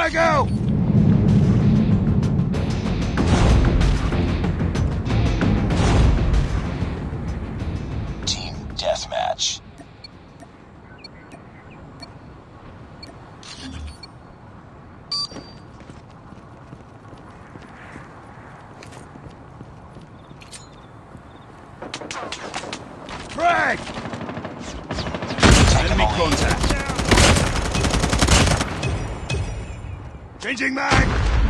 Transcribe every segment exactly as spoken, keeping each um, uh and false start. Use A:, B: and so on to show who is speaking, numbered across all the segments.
A: Frag-out!
B: Team deathmatch.
A: Frag!
B: Enemy contact.
A: Changing mag!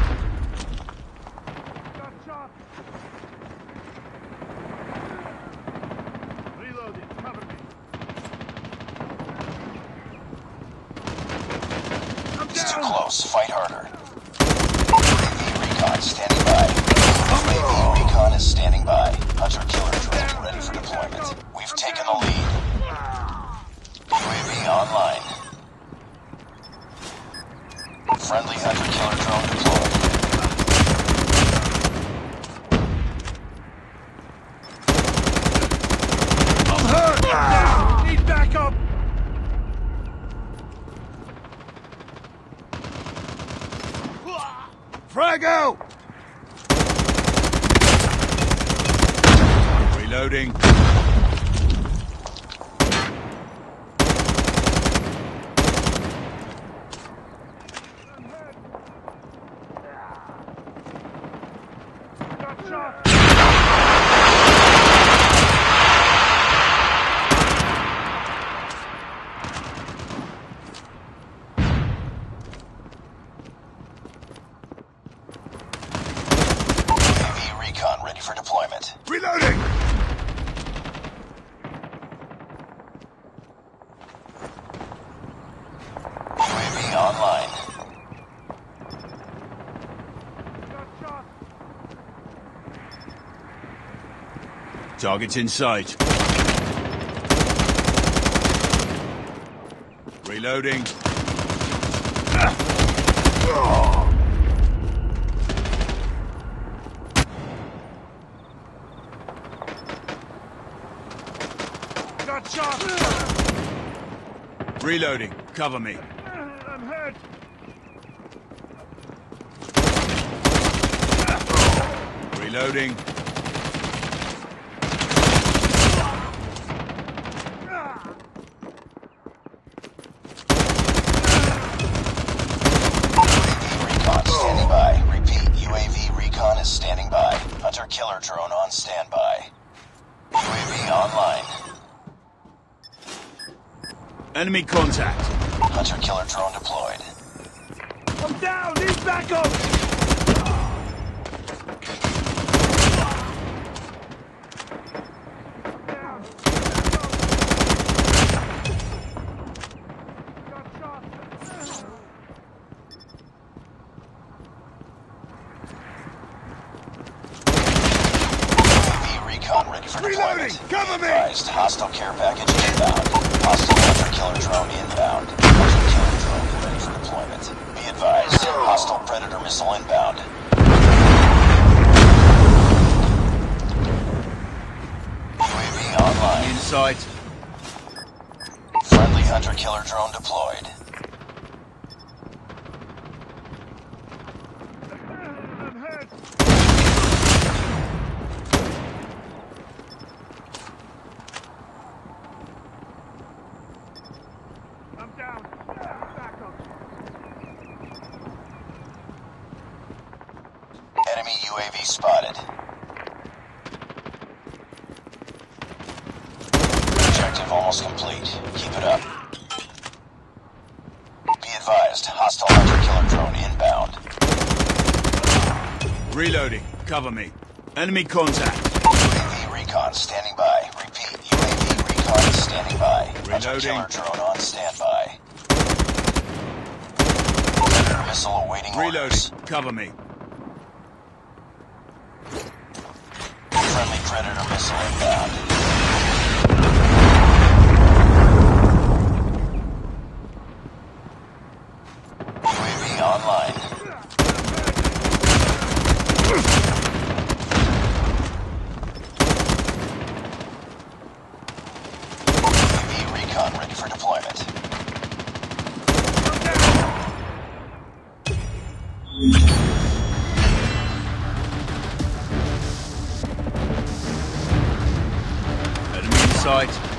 C: Got shot. Reloading. Cover me. I'm
B: It's too
C: down.
B: close. Fight harder. U A V recon standing by. U A V recon is standing by. Hunter killer drone ready for deployment. We've taken the lead. U A V online. Friendly hunter killer drone deployed.
A: I'm hurt!
C: Need backup.
A: Frag-out!
C: Reloading. Got shot.
B: U A V recon ready for deployment.
A: Reloading!
B: U A V online.
C: Got shot.
A: Target's in sight. Reloading.
C: Got shot.
A: Reloading. Cover me.
C: I'm hurt.
A: Reloading.
B: Recon standing by. Repeat, U A V recon is standing by. Hunter killer drone on standby. U A V online.
A: Enemy contact.
B: Hunter killer drone deployed.
C: I'm down. Need backup. Down. Got shot.
B: U A V recon ready for
A: Reloading!
B: deployment.
A: Cover me!
B: Advised, hostile care package inbound. Hostile hunter killer drone inbound. Hunter killer drone ready for deployment. Be advised, hostile predator missile inbound. U A V online.
A: In sight.
B: Friendly hunter killer drone deployed.
C: I'm hurt. I'm down. Backup.
B: Enemy U A V spotted. Objective almost complete. Keep it up. Be advised, hostile hunter killer drone inbound.
A: Reloading. Cover me. Enemy contact.
B: U A V recon standing by. Repeat, U A V recon is standing by. Hunter
A: Reloading.
B: killer drone on standby. Predator missile awaiting
A: Reloading.
B: orders.
A: Cover me.
B: Friendly predator missile inbound. U A V online. U A V recon ready for deployment.
A: Enemy in sight.